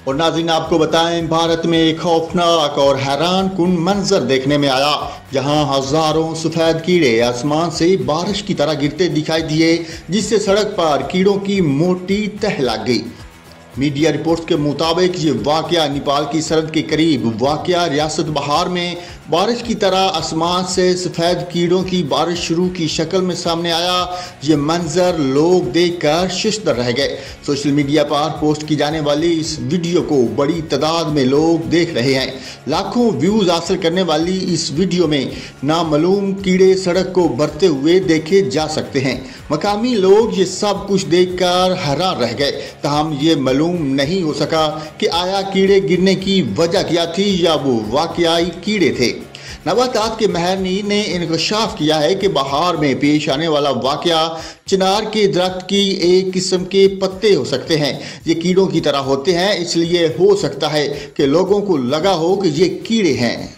और नाज़रीन आपको बताएं, भारत में एक खौफनाक और हैरान कुन मंजर देखने में आया, जहां हजारों सफेद कीड़े आसमान से बारिश की तरह गिरते दिखाई दिए, जिससे सड़क पर कीड़ों की मोटी तह लग गई। मीडिया रिपोर्ट्स के मुताबिक ये वाकया नेपाल की सरहद के करीब वाकया रियासत बहार में बारिश की तरह आसमान से सफ़ेद कीड़ों की बारिश शुरू की शक्ल में सामने आया। ये मंजर लोग देखकर शिश्तर रह गए। सोशल मीडिया पर पोस्ट की जाने वाली इस वीडियो को बड़ी तादाद में लोग देख रहे हैं। लाखों व्यूज़ हासिल करने वाली इस वीडियो में नामालूम कीड़े सड़क को भरते हुए देखे जा सकते हैं। मकामी लोग ये सब कुछ देखकर हैरान रह गए। ताहम ये मालूम नहीं हो सका कि आया कीड़े गिरने की वजह क्या थी या वो वाकई कीड़े थे। नबातात के महरनी ने इंकशाफ किया है कि बहार में पेश आने वाला वाकया चिनार के दरख्त की एक किस्म के पत्ते हो सकते हैं। ये कीड़ों की तरह होते हैं, इसलिए हो सकता है कि लोगों को लगा हो कि ये कीड़े हैं।